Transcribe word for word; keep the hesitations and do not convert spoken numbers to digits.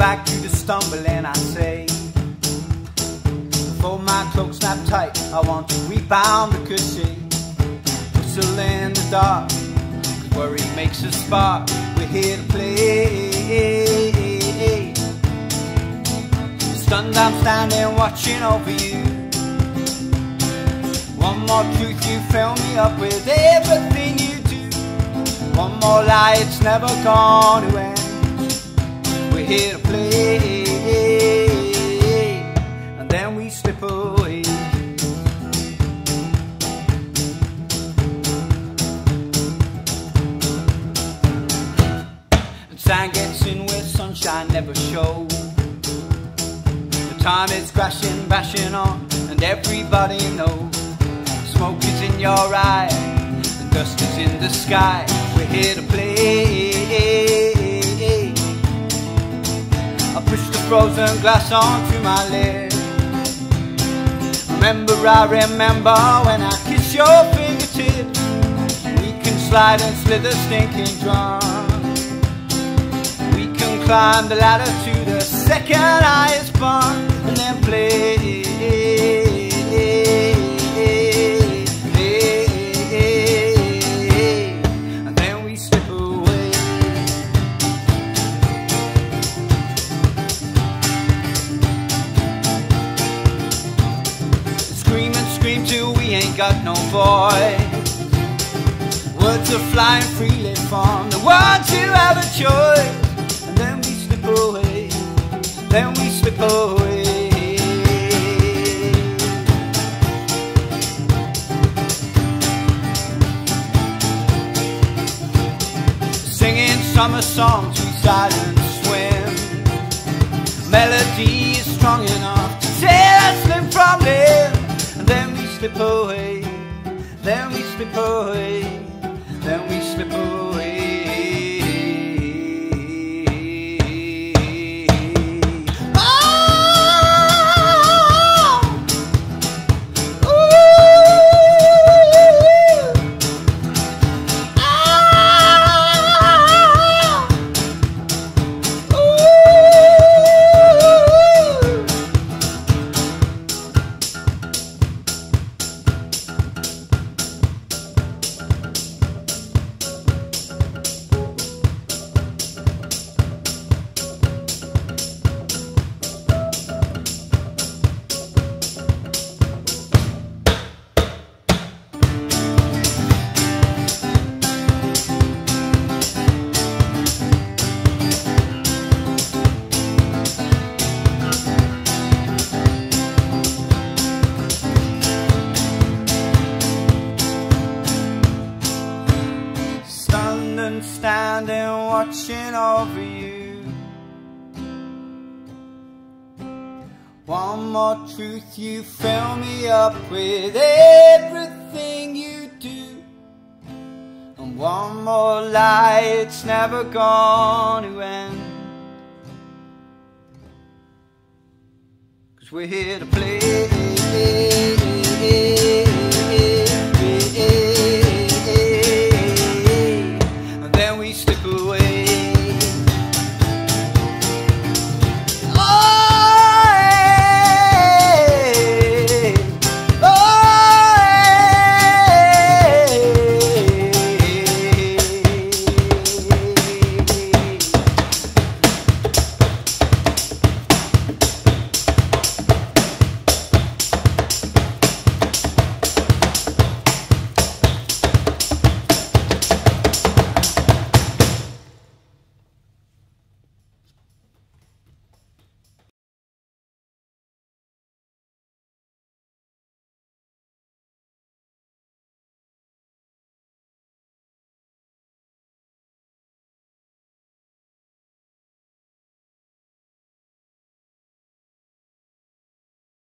back to the stumbling, I say. Before my cloak snap tight, I want to rebound the cushion. Whistle in the dark, cause worry makes us spark. We're here to play. Stunned, I'm standing watching over you. One more truth, you fill me up with everything you do. One more lie, it's never gonna end. We're here to play, and then we slip away. And sand gets in where sunshine never shows. The time is crashing, bashing on, and everybody knows. Smoke is in your eye, and dust is in the sky. We're here to play. I push the frozen glass onto my lips. Remember, I remember when I kiss your fingertips. We can slide and slither stinking drunk. We can climb the ladder to the second highest bunk, and then play. Got no voice. Words are flying freely from the ones who have a choice. And then we slip away, then we slip away. Singing summer songs, we silent swim. Melody is strong enough to tear us limb from limb. And then we slip away, then we slip away, then we slip away. Oh! Ooh! Ah! Ooh! Standing watching over you. One more truth, you fill me up with everything you do. And one more lie, it's never gonna end. 'Cause we're here to play.